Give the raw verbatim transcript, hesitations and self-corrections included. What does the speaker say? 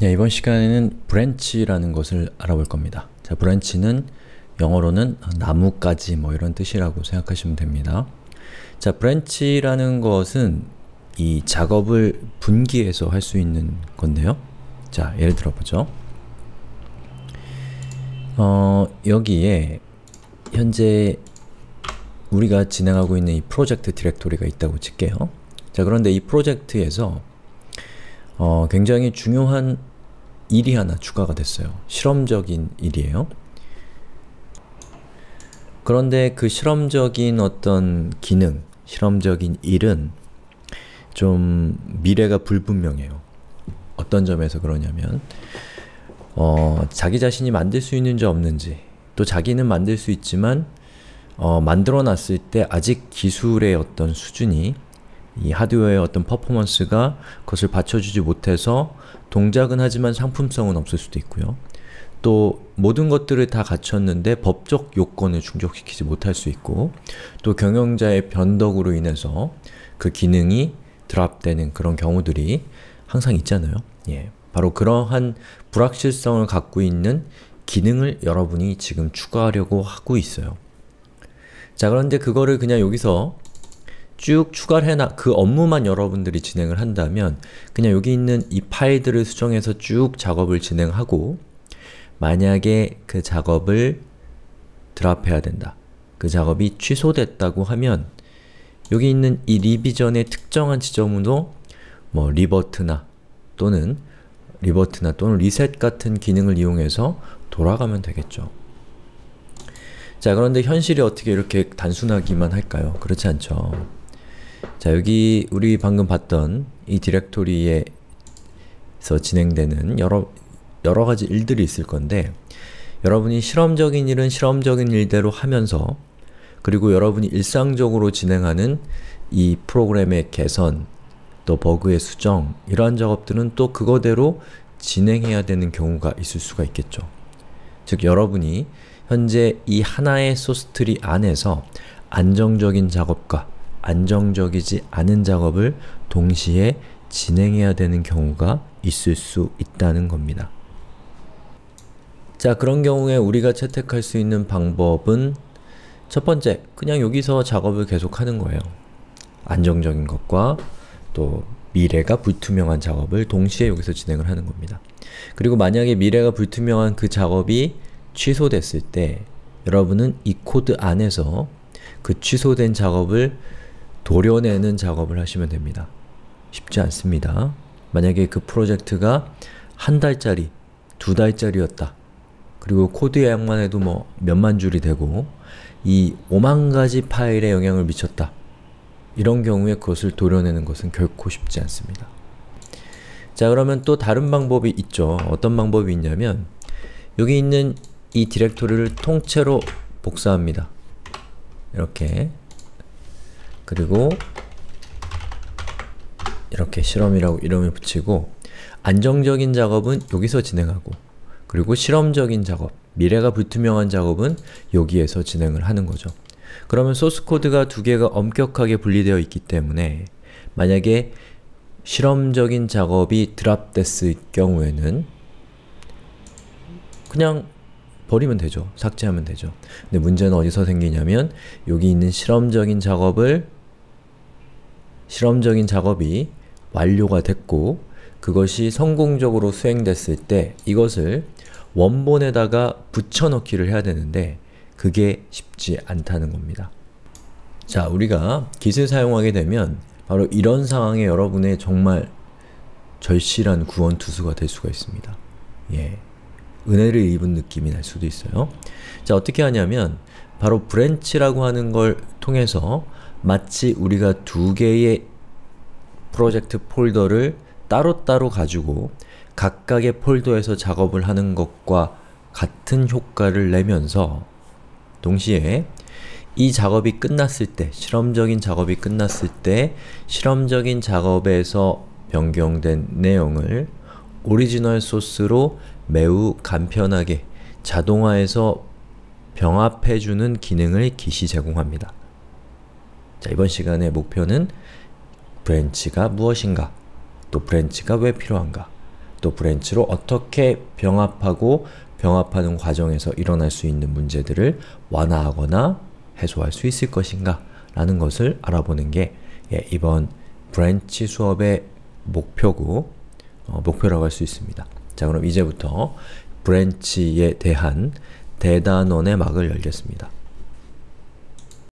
네, 이번 시간에는 브랜치라는 것을 알아볼 겁니다. 자, 브랜치는 영어로는 나뭇가지 뭐 이런 뜻이라고 생각하시면 됩니다. 자, 브랜치라는 것은 이 작업을 분기해서 할 수 있는 건데요. 자, 예를 들어보죠. 어, 여기에 현재 우리가 진행하고 있는 이 프로젝트 디렉토리가 있다고 칠게요. 자, 그런데 이 프로젝트에서 어, 굉장히 중요한 일이 하나 추가가 됐어요. 실험적인 일이에요. 그런데 그 실험적인 어떤 기능, 실험적인 일은 좀 미래가 불분명해요. 어떤 점에서 그러냐면 어, 자기 자신이 만들 수 있는지 없는지, 또 자기는 만들 수 있지만 어, 만들어 놨을 때 아직 기술의 어떤 수준이, 이 하드웨어의 어떤 퍼포먼스가 그것을 받쳐주지 못해서 동작은 하지만 상품성은 없을 수도 있고요. 또 모든 것들을 다 갖췄는데 법적 요건을 충족시키지 못할 수 있고, 또 경영자의 변덕으로 인해서 그 기능이 드랍되는 그런 경우들이 항상 있잖아요. 예, 바로 그러한 불확실성을 갖고 있는 기능을 여러분이 지금 추가하려고 하고 있어요. 자, 그런데 그거를 그냥 여기서 쭉 추가를 해놔, 그 업무만 여러분들이 진행을 한다면 그냥 여기 있는 이 파일들을 수정해서 쭉 작업을 진행하고, 만약에 그 작업을 드랍해야 된다, 그 작업이 취소됐다고 하면 여기 있는 이 리비전의 특정한 지점으로 뭐 리버트나 또는 리버트나 또는 리셋 같은 기능을 이용해서 돌아가면 되겠죠. 자, 그런데 현실이 어떻게 이렇게 단순하기만 할까요? 그렇지 않죠. 자, 여기 우리 방금 봤던 이 디렉토리에서 진행되는 여러, 여러 가지 일들이 있을 건데, 여러분이 실험적인 일은 실험적인 일대로 하면서, 그리고 여러분이 일상적으로 진행하는 이 프로그램의 개선, 또 버그의 수정, 이러한 작업들은 또 그거대로 진행해야 되는 경우가 있을 수가 있겠죠. 즉, 여러분이 현재 이 하나의 소스트리 안에서 안정적인 작업과 안정적이지 않은 작업을 동시에 진행해야 되는 경우가 있을 수 있다는 겁니다. 자, 그런 경우에 우리가 채택할 수 있는 방법은 첫 번째, 그냥 여기서 작업을 계속하는 거예요. 안정적인 것과 또 미래가 불투명한 작업을 동시에 여기서 진행을 하는 겁니다. 그리고 만약에 미래가 불투명한 그 작업이 취소됐을 때 여러분은 이 코드 안에서 그 취소된 작업을 도려내는 작업을 하시면 됩니다. 쉽지 않습니다. 만약에 그 프로젝트가 한 달짜리, 두 달짜리였다. 그리고 코드 양만 해도 뭐 몇만 줄이 되고 이 오만 가지 파일에 영향을 미쳤다. 이런 경우에 그것을 도려내는 것은 결코 쉽지 않습니다. 자, 그러면 또 다른 방법이 있죠. 어떤 방법이 있냐면 여기 있는 이 디렉토리를 통째로 복사합니다. 이렇게. 그리고 이렇게 실험이라고 이름을 붙이고, 안정적인 작업은 여기서 진행하고, 그리고 실험적인 작업, 미래가 불투명한 작업은 여기에서 진행을 하는 거죠. 그러면 소스 코드가 두 개가 엄격하게 분리되어 있기 때문에 만약에 실험적인 작업이 드랍됐을 경우에는 그냥 버리면 되죠. 삭제하면 되죠. 근데 문제는 어디서 생기냐면 여기 있는 실험적인 작업을 실험적인 작업이 완료가 됐고 그것이 성공적으로 수행됐을 때 이것을 원본에다가 붙여넣기를 해야 되는데 그게 쉽지 않다는 겁니다. 자, 우리가 깃을 사용하게 되면 바로 이런 상황에 여러분의 정말 절실한 구원투수가 될 수가 있습니다. 예. 은혜를 입은 느낌이 날 수도 있어요. 자, 어떻게 하냐면 바로 브랜치라고 하는 걸 통해서 마치 우리가 두 개의 프로젝트 폴더를 따로따로 가지고 각각의 폴더에서 작업을 하는 것과 같은 효과를 내면서 동시에 이 작업이 끝났을 때, 실험적인 작업이 끝났을 때 실험적인 작업에서 변경된 내용을 오리지널 소스로 매우 간편하게 자동화해서 병합해주는 기능을 깃이 제공합니다. 자, 이번 시간의 목표는 브랜치가 무엇인가, 또 브랜치가 왜 필요한가, 또 브랜치로 어떻게 병합하고 병합하는 과정에서 일어날 수 있는 문제들을 완화하거나 해소할 수 있을 것인가 라는 것을 알아보는 게 예, 이번 브랜치 수업의 목표고 어, 목표라고 할 수 있습니다. 자, 그럼 이제부터 브랜치에 대한 대단원의 막을 열겠습니다.